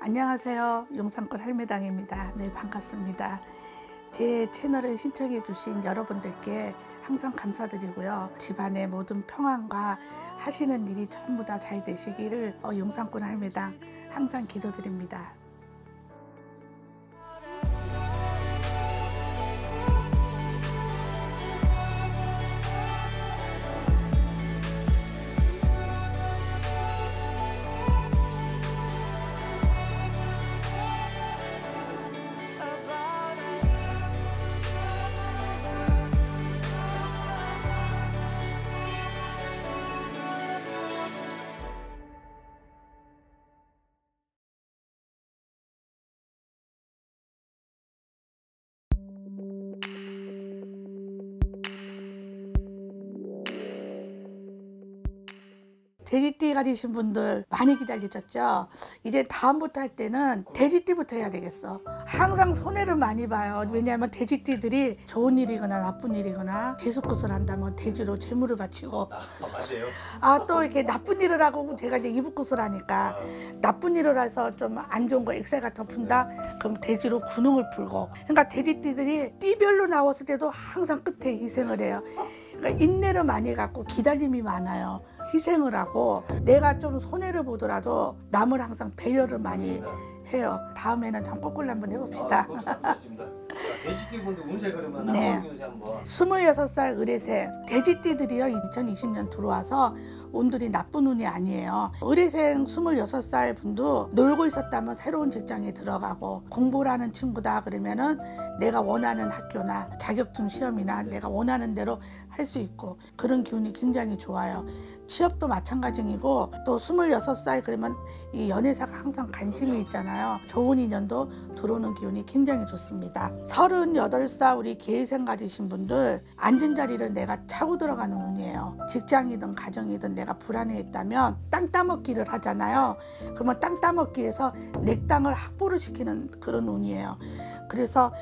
안녕하세요. 용산권 할매당입니다. 네, 반갑습니다. 제 채널을 신청해 주신 여러분들께 항상 감사드리고요. 집안의 모든 평안과 하시는 일이 전부 다 잘 되시기를 용산권 할매당 항상 기도드립니다. 돼지띠 가지신 분들 많이 기다리셨죠? 이제 다음부터 할 때는 돼지띠부터 해야 되겠어. 항상 손해를 많이 봐요. 왜냐하면 돼지띠들이 좋은 일이거나 나쁜 일이거나 재수굿을 한다면 돼지로 재물을 바치고 맞아요. 또 이렇게 나쁜 일을 하고 제가 이제 이북굿을 하니까 나쁜 일을 해서 좀 안 좋은 거 엑셀 같은 거 푼다? 그럼 돼지로 군웅을 풀고, 그러니까 돼지띠들이 띠별로 나왔을 때도 항상 끝에 희생을 해요. 그러니까 인내를 많이 갖고 기다림이 많아요. 희생을 하고 내가 좀 손해를 보더라도 남을 항상 배려를 많이 해요. 다음에는 좀 거꾸로 한번 해봅시다. 좋습니다. 돼지띠분들 운세 그러면 네. 한번 운세 한번. 26살 의뢰생 돼지띠들이요 2020년 들어와서 운들이 나쁜 운이 아니에요. 의뢰생 26살 분도 놀고 있었다면 새로운 직장에 들어가고, 공부를 하는 친구다 그러면은 내가 원하는 학교나 자격증 시험이나 내가 원하는 대로 할 수 있고, 그런 기운이 굉장히 좋아요. 취업도 마찬가지이고, 또 26살 그러면 이 연애사가 항상 관심이 있잖아요. 좋은 인연도 들어오는 기운이 굉장히 좋습니다. 38살 우리 계생 가지신 분들 앉은 자리를 내가 차고 들어가는 운이에요. 직장이든 가정이든 내가 불안해했다면 땅 따먹기를 하잖아요. 그러면 땅 따먹기에서 내 땅을 확보를 시키는 그런 운이에요. 그래서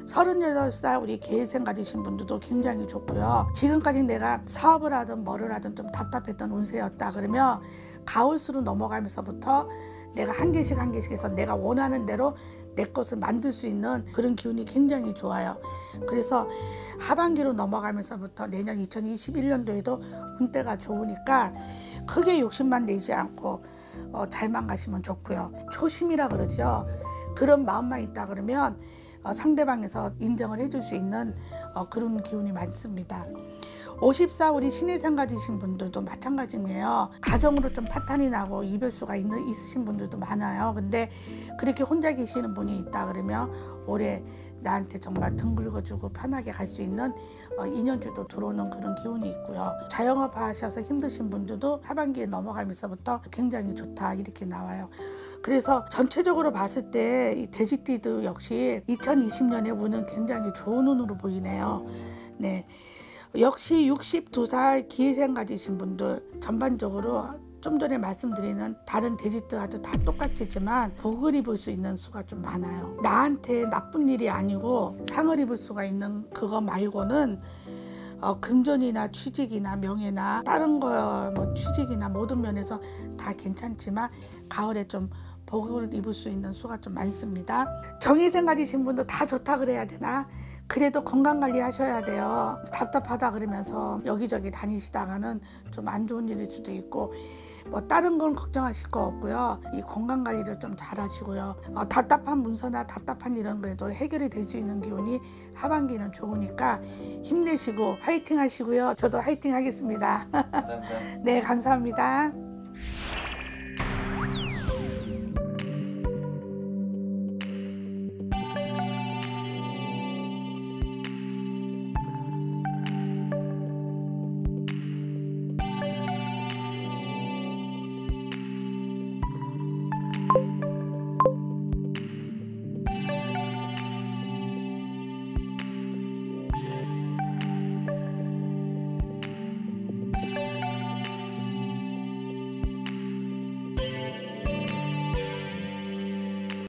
38살 우리 계생 가지신 분들도 굉장히 좋고요. 지금까지 내가 사업을 하든 뭐를 하든 좀 답답했던 운세였다 그러면 가을수로 넘어가면서부터 내가 한 개씩 한 개씩 해서 내가 원하는 대로 내 것을 만들 수 있는 그런 기운이 굉장히 좋아요. 그래서 하반기로 넘어가면서부터 내년 2021년도에도 운때가 좋으니까 크게 욕심만 내지 않고 잘만 가시면 좋고요. 초심이라 그러죠. 그런 마음만 있다 그러면 상대방에서 인정을 해줄 수 있는 그런 기운이 많습니다. 54 우리 신해생 가지신 분들도 마찬가지예요. 가정으로 좀 파탄이 나고 이별수가 있으신 분들도 많아요. 근데 그렇게 혼자 계시는 분이 있다 그러면 올해 나한테 정말 등 긁어주고 편하게 갈 수 있는 인연주도 들어오는 그런 기운이 있고요. 자영업 하셔서 힘드신 분들도 하반기에 넘어가면서부터 굉장히 좋다 이렇게 나와요. 그래서 전체적으로 봤을 때 이 돼지띠도 역시 2020년에 운은 굉장히 좋은 운으로 보이네요. 네. 역시 62살 기생 가지신 분들 전반적으로 좀 전에 말씀드리는 다른 돼지띠와도 다 똑같지만 복을 입을 수 있는 수가 좀 많아요. 나한테 나쁜 일이 아니고 상을 입을 수가 있는 그거 말고는 금전이나 취직이나 명예나 다른 거 뭐 취직이나 모든 면에서 다 괜찮지만 가을에 좀 복을 입을 수 있는 수가 좀 많습니다. 정희생 가지신 분도 다 좋다 그래야 되나? 그래도 건강관리 하셔야 돼요. 답답하다 그러면서 여기저기 다니시다가는 좀 안 좋은 일일 수도 있고, 뭐 다른 건 걱정하실 거 없고요. 이 건강관리를 좀 잘 하시고요. 답답한 문서나 답답한 일은 그래도 해결이 될 수 있는 기운이 하반기는 좋으니까 힘내시고 화이팅 하시고요. 저도 화이팅 하겠습니다. 감사합니다. 네, 감사합니다.